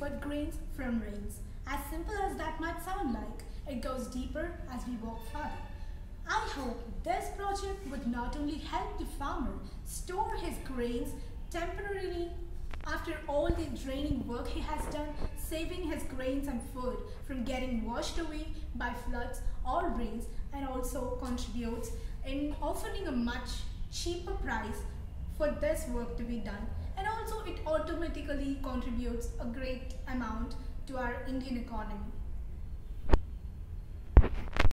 food grains from rains. As simple as that might sound like, it goes deeper as we walk further. I hope this project would not only help the farmer store his grains temporarily after all the draining work he has done, saving his grains and food from getting washed away by floods or rains, and also contributes in offering a much cheaper price for this work to be done, and also it automatically contributes a great amount to our Indian economy.